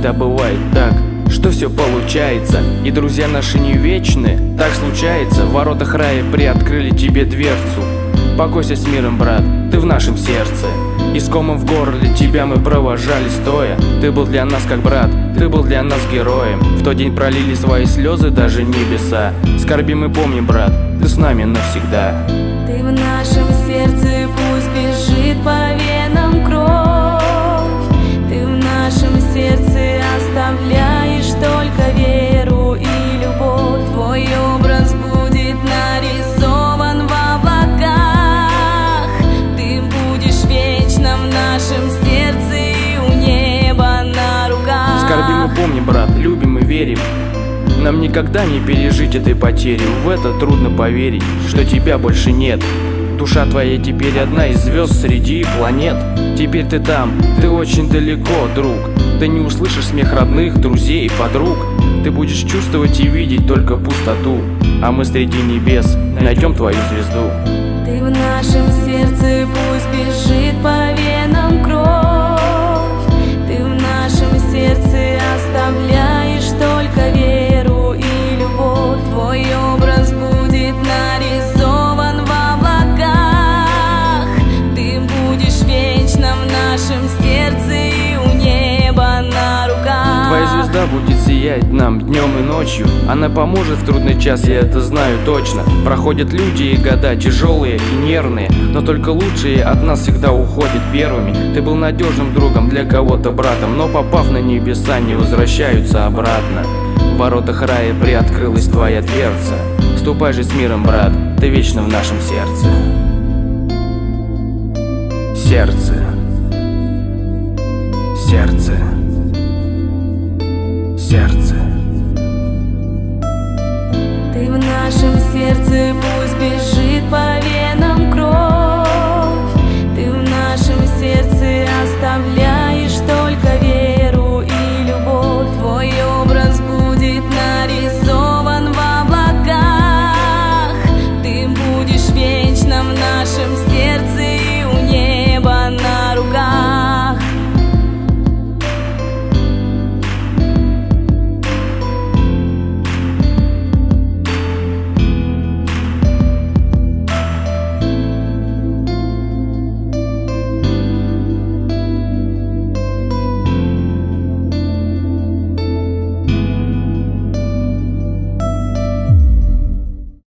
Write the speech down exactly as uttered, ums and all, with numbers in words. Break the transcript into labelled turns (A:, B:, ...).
A: всегда бывает так, что все получается, и друзья наши не вечны. Так случается, в воротах рая приоткрыли тебе дверцу. Покойся с миром, брат, ты в нашем сердце. И с комом в горле тебя мы провожали стоя. Ты был для нас как брат, ты был для нас героем. В тот день пролили свои слезы даже небеса. Скорбим и помним, брат, ты с нами навсегда.
B: Ты в нашем сердце, пусть бежит по венам кровь. Ты в нашем сердце оставляешь только веру и любовь. Твой образ будет нарисован в облаках. Ты будешь вечно в нашем сердце и у неба на руках.
A: Скорбим и помним, брат, любим и верим. Нам никогда не пережить этой потери. В это трудно поверить, что тебя больше нет. Душа твоя теперь одна из звезд среди планет. Теперь ты там, ты очень далеко, друг. Ты не услышишь смех родных, друзей и подруг. Ты будешь чувствовать и видеть только пустоту. А мы среди небес найдем твою звезду.
B: Ты в нашем сердце, пусть бежит по венам кровь. Ты в нашем сердце оставляешь только веру и любовь. Твой образ будет нарисован в облаках. Ты будешь вечно в нашем сердце и у неба на руках.
A: Твоя звезда будет сиять нам днем и ночью. Она поможет в трудный час, я это знаю точно. Проходят люди и года тяжелые и нервные, но только лучшие от нас всегда уходят первыми. Ты был надежным другом, для кого-то братом, но попав на небеса, не возвращаются обратно. В воротах рая приоткрылась твоя дверца. Ступай же с миром, брат, ты вечно в нашем сердце. Сердце. Сердце. Сердце.
B: Ты в нашем сердце, пусть